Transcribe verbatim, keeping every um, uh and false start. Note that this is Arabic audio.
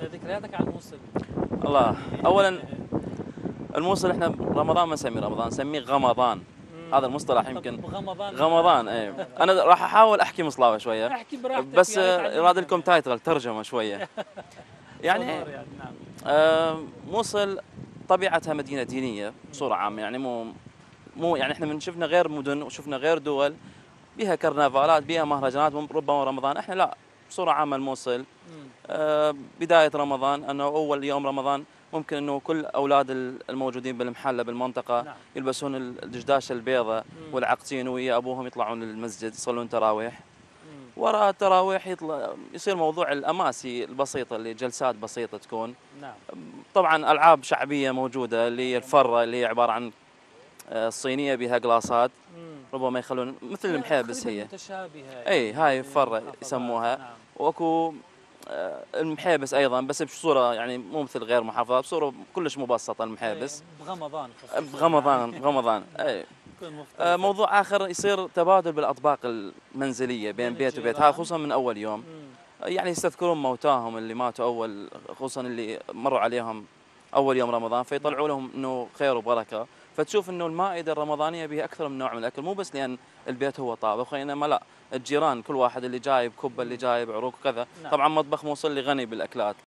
ذكرياتك عن الموصل؟ الله، اولا الموصل احنا رمضان ما نسميه رمضان، نسميه غمضان. هذا المصطلح يمكن غمضان. غمضان. اي انا راح احاول احكي مصلاوي شويه، احكي براحتك بس يا ريت يراد لكم تايتل ترجمه شويه. يعني يعني نعم. آه موصل طبيعتها مدينه دينيه بصوره عامه، يعني مو مو يعني احنا من شفنا غير مدن وشفنا غير دول بها كرنفالات بها مهرجانات ربما رمضان، احنا لا، بصوره عامه الموصل آه بدايه رمضان انه اول يوم رمضان ممكن انه كل اولاد الموجودين بالمحله بالمنطقه نعم. يلبسون الدشداشه البيضاء والعقتين ويا ابوهم يطلعون للمسجد يصلون تراويح. وراء التراويح يطلع يصير موضوع الاماسي البسيطه اللي جلسات بسيطه تكون. نعم. طبعا العاب شعبيه موجوده اللي هي الفره اللي هي عباره عن الصينيه بها قلاصات، ربما يخلون مثل المحابس هي متشابهه. اي هاي فره يسموها. نعم. واكو المحابس ايضا بس بصوره يعني مو مثل غير محافظات، بصوره كلش مبسطه المحابس. بغمضان بغمضان بغمضان اي. موضوع اخر يصير تبادل بالاطباق المنزليه بين بيت وبيت، هذا خصوصا من اول يوم. يعني يستذكرون موتاهم اللي ماتوا اول، خصوصا اللي مروا عليهم اول يوم رمضان، فيطلعوا لهم انه خير وبركه. فتشوف انه المائده الرمضانيه بها اكثر من نوع من الاكل، مو بس لان البيت هو طابخ وانما لا، الجيران كل واحد اللي جايب كبه اللي جايب عروق وكذا. طبعا مطبخ موصل لي غني بالاكلات.